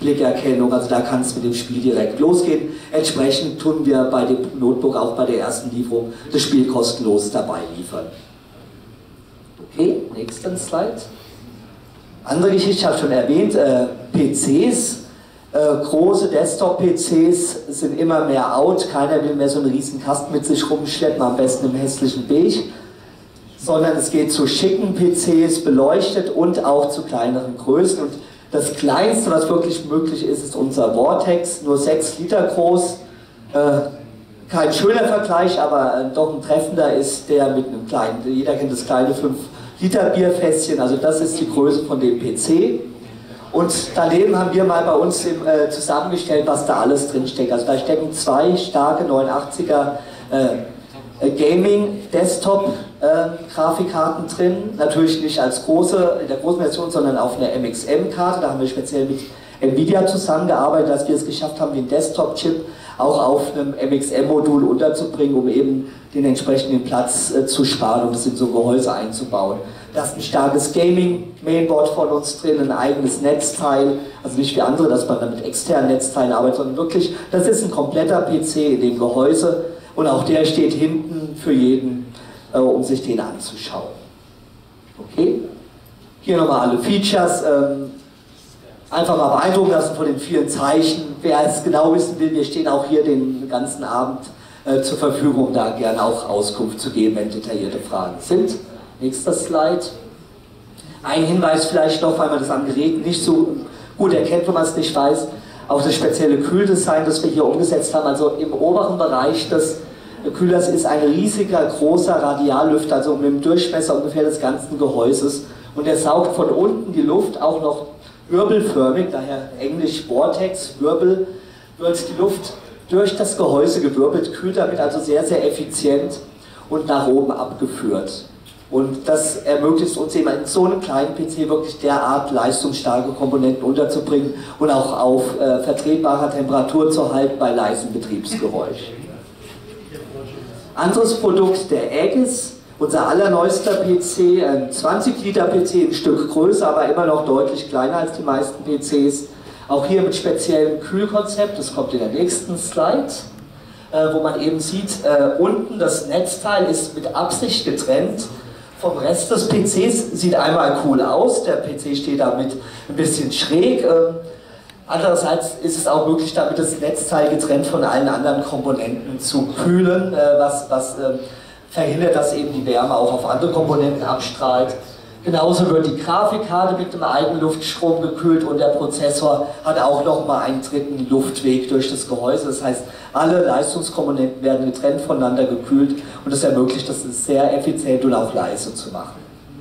Blickerkennung, also da kann es mit dem Spiel direkt losgehen. Entsprechend tun wir bei dem Notebook auch bei der ersten Lieferung das Spiel kostenlos dabei liefern. Okay, nächsten Slide. Andere Geschichte, ich habe schon erwähnt, PCs. Große Desktop-PCs sind immer mehr out, keiner will mehr so einen riesen Kasten mit sich rumschleppen, am besten im hässlichen Beige, sondern es geht zu schicken PCs, beleuchtet und auch zu kleineren Größen. Und das kleinste, was wirklich möglich ist, ist unser Vortex, nur 6 Liter groß. Kein schöner Vergleich, aber doch ein treffender ist der mit einem kleinen, jeder kennt das kleine 5 Liter Bierfässchen, also das ist die Größe von dem PC. Und daneben haben wir mal bei uns zusammengestellt, was da alles drin steckt. Also da stecken 2 starke 89er Gaming-Desktop-Grafikkarten drin. Natürlich nicht als große, in der großen Version, sondern auf einer MXM-Karte. Da haben wir speziell mit Nvidia zusammengearbeitet, dass wir es geschafft haben, den Desktop-Chip auch auf einem MXM-Modul unterzubringen, um eben den entsprechenden Platz zu sparen und es in so ein Gehäuse einzubauen. Da ist ein starkes Gaming-Mainboard von uns drin, ein eigenes Netzteil, also nicht wie andere, dass man dann mit externen Netzteilen arbeitet, sondern wirklich, das ist ein kompletter PC in dem Gehäuse und auch der steht hinten für jeden, um sich den anzuschauen. Okay, hier nochmal alle Features, einfach mal beeindrucken lassen von den vielen Zeichen. Wer es genau wissen will, wir stehen auch hier den ganzen Abend zur Verfügung, da gerne auch Auskunft zu geben, wenn detaillierte Fragen sind. Nächster Slide. Ein Hinweis vielleicht noch, weil man das am Gerät nicht so gut erkennt, wenn man es nicht weiß, auf das spezielle Kühldesign, das wir hier umgesetzt haben. Also im oberen Bereich des Kühlers ist ein riesiger, großer Radiallüfter, also mit dem Durchmesser ungefähr des ganzen Gehäuses. Und der saugt von unten die Luft auch noch wirbelförmig, daher Englisch Vortex, Wirbel, wird die Luft durch das Gehäuse gewirbelt, kühlt damit also sehr, sehr effizient und nach oben abgeführt. Und das ermöglicht uns eben in so einem kleinen PC wirklich derart leistungsstarke Komponenten unterzubringen und auch auf vertretbarer Temperatur zu halten bei leisem Betriebsgeräusch. Anderes Produkt, der Aegis, unser allerneuester PC, ein 20 Liter PC, ein Stück größer, aber immer noch deutlich kleiner als die meisten PCs. Auch hier mit speziellem Kühlkonzept, das kommt in der nächsten Slide, wo man eben sieht, unten das Netzteil ist mit Absicht getrennt vom Rest des PCs, sieht einmal cool aus, der PC steht damit ein bisschen schräg. Andererseits ist es auch möglich, damit das Netzteil getrennt von allen anderen Komponenten zu kühlen, was verhindert, dass eben die Wärme auch auf andere Komponenten abstrahlt. Genauso wird die Grafikkarte mit einem Eigenluftstrom gekühlt und der Prozessor hat auch nochmal einen dritten Luftweg durch das Gehäuse. Das heißt, alle Leistungskomponenten werden getrennt voneinander gekühlt und das ermöglicht es sehr effizient und auch leise zu machen.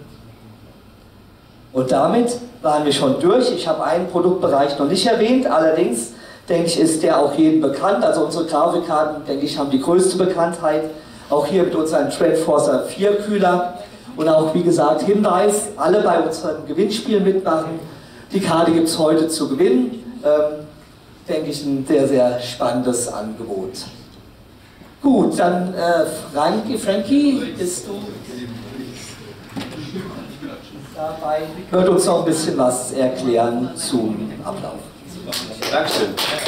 Und damit waren wir schon durch. Ich habe einen Produktbereich noch nicht erwähnt, allerdings denke ich, ist der auch jedem bekannt. Also unsere Grafikkarten, denke ich, haben die größte Bekanntheit. Auch hier mit unserem TrendForcer 4 Kühler. Und auch, wie gesagt, Hinweis, alle bei unserem Gewinnspiel mitmachen. Die Karte gibt es heute zu gewinnen. Denke ich, ein sehr, sehr spannendes Angebot. Gut, dann Frankie, bist du dabei? Wird uns noch ein bisschen was erklären zum Ablauf. Dankeschön.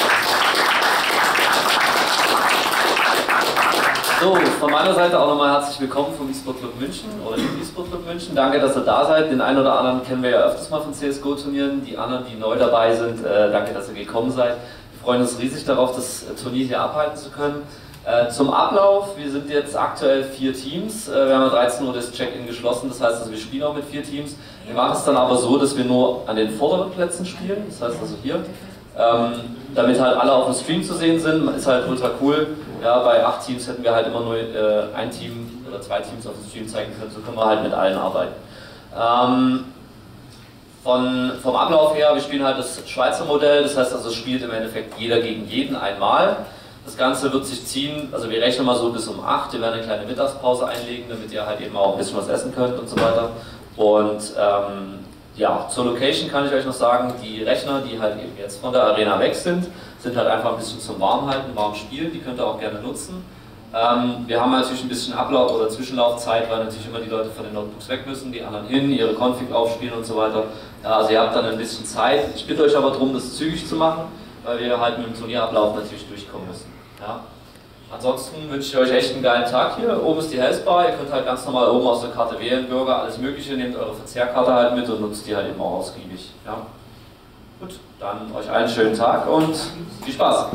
So, von meiner Seite auch nochmal herzlich willkommen vom eSport Club München oder dem eSport Club München. Danke, dass ihr da seid. Den einen oder anderen kennen wir ja öfters mal von CSGO-Turnieren. Die anderen, die neu dabei sind, danke, dass ihr gekommen seid. Wir freuen uns riesig darauf, das Turnier hier abhalten zu können. Zum Ablauf, wir sind jetzt aktuell 4 Teams. Wir haben um 13 Uhr das Check-in geschlossen, das heißt, also wir spielen auch mit 4 Teams. Wir machen es dann aber so, dass wir nur an den vorderen Plätzen spielen, das heißt also hier. Damit halt alle auf dem Stream zu sehen sind, ist halt ultra cool. Ja, bei 8 Teams hätten wir halt immer nur ein Team oder 2 Teams auf dem Stream zeigen können, so können wir halt mit allen arbeiten. Vom Ablauf her, wir spielen halt das Schweizer Modell, das heißt also, es spielt im Endeffekt jeder gegen jeden einmal. Das Ganze wird sich ziehen, also wir rechnen mal so bis um 8, wir werden eine kleine Mittagspause einlegen, damit ihr halt eben auch ein bisschen was essen könnt und so weiter. Und ja, zur Location kann ich euch noch sagen, die Rechner, die halt eben jetzt von der Arena weg sind halt einfach ein bisschen zum Warmhalten, warm spielen, die könnt ihr auch gerne nutzen. Wir haben natürlich ein bisschen Ablauf oder Zwischenlaufzeit, weil natürlich immer die Leute von den Notebooks weg müssen, die anderen hin, ihre Config aufspielen und so weiter. Ja, also ihr habt dann ein bisschen Zeit. Ich bitte euch aber darum, das zügig zu machen, weil wir halt mit dem Turnierablauf natürlich durchkommen müssen. Ja. Ansonsten wünsche ich euch echt einen geilen Tag hier. Oben ist die Healthbar, ihr könnt halt ganz normal oben aus der Karte wählen, Bürger, alles Mögliche, nehmt eure Verzehrkarte halt mit und nutzt die halt eben auch ausgiebig. Ja. Gut, dann euch einen schönen Tag und viel Spaß!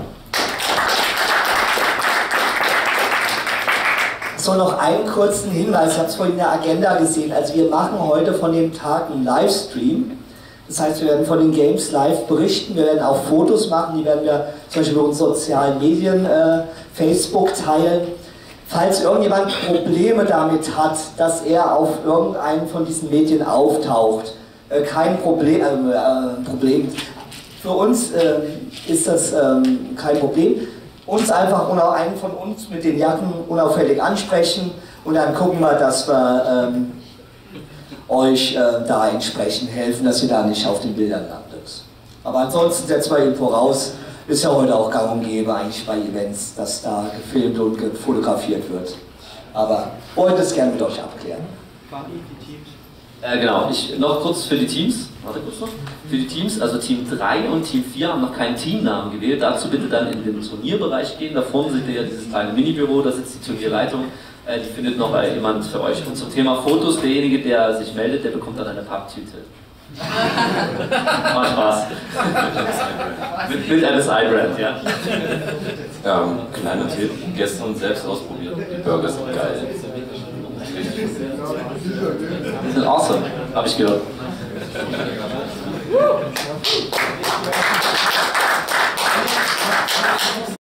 So, noch einen kurzen Hinweis, ich habe es vorhin in der Agenda gesehen. Also wir machen heute von dem Tag einen Livestream. Das heißt, wir werden von den Games live berichten, wir werden auch Fotos machen, die werden wir zum Beispiel über unsere sozialen Medien, Facebook teilen. Falls irgendjemand Probleme damit hat, dass er auf irgendeinem von diesen Medien auftaucht, kein Problem, für uns ist das kein Problem. Uns einfach oder einen von uns mit den Jacken unauffällig ansprechen und dann gucken wir, dass wir euch da entsprechend helfen, dass ihr da nicht auf den Bildern landet. Aber ansonsten setzen wir ihn voraus, ist ja heute auch gang und gäbe eigentlich bei Events, dass da gefilmt und fotografiert wird. Aber wollte es gerne mit euch abklären. Genau, noch kurz für die Teams, warte kurz noch, für die Teams, also Team 3 und Team 4 haben noch keinen Teamnamen gewählt, dazu bitte dann in den Turnierbereich gehen, da vorne seht ihr ja dieses kleine Minibüro, da sitzt die Turnierleitung, die findet noch jemand für euch. Und zum Thema Fotos, derjenige, der sich meldet, der bekommt dann eine Papptüte. Macht Spaß. Mit Bild eines iBrand, ja. Kleiner Tipp, gestern selbst ausprobiert, die Burger sind geil. Die sind awesome, habe ich gehört.